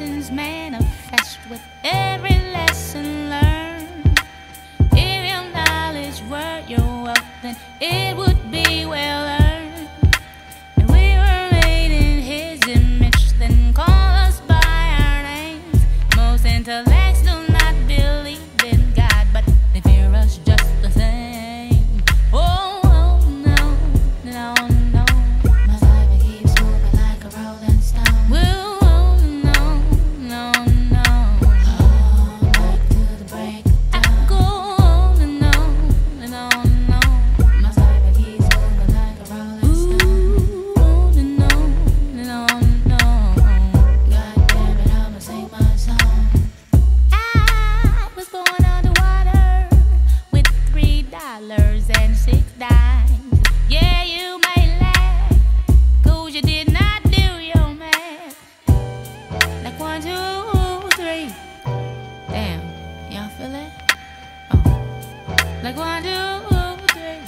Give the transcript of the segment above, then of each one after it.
blessings manifest with every lesson learned. If your knowledge were your wealth, then it would be well earned. And we were made in His image, then call us by our names. Most intellects do not believe in God, but they fear us just the same. Oh, oh no, no, no. My life keeps moving like a rolling stone. Well, oh, no, no, no. All night till the break of I dawn. go on and on and on and on. My life keeps moving like a rolling stone. Ooh, on and on and on and on. God damn it, I'ma sing my song. I was born underwater with $3 and 6 dimes. Yeah, you may laugh, 'cause you did not do your math. Like 1, 2, 3. Damn, y'all feel it? Oh, like 1, 2, 3.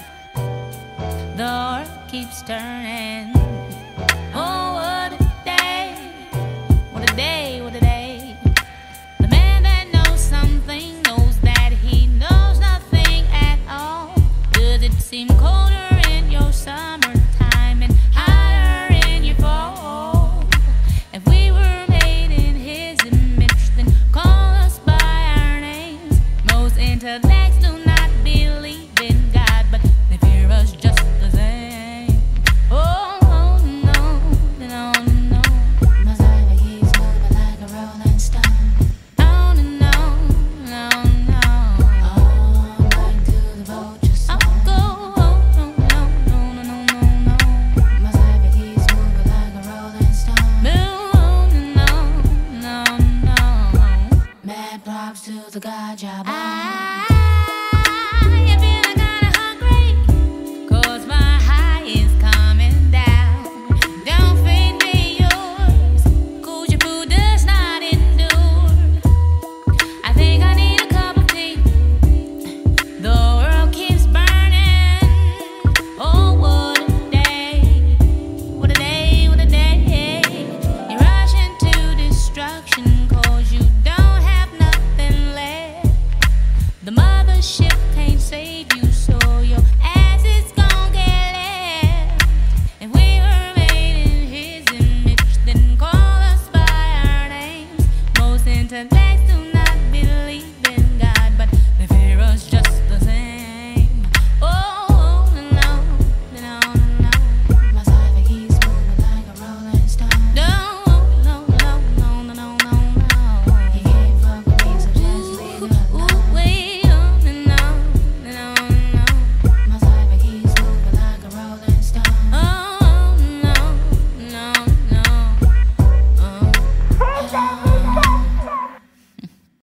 The earth keeps turning. Oh, what a day! What a day! What a day! The man that knows something knows that he knows nothing at all. Does it seem colder in your summertime and hotter in your fall? If we were made in His image, then call us by our names. Most intellects do not believe in God, but they fear us just the same. Oh, oh no, no, no. My life keeps moving like a rolling stone. On and on, on, on. All night till the vultures I'll song. go on, on, on, on, on, on. My life keeps moving like a rolling stone. Move on and on, on, on. Mad props to the God job.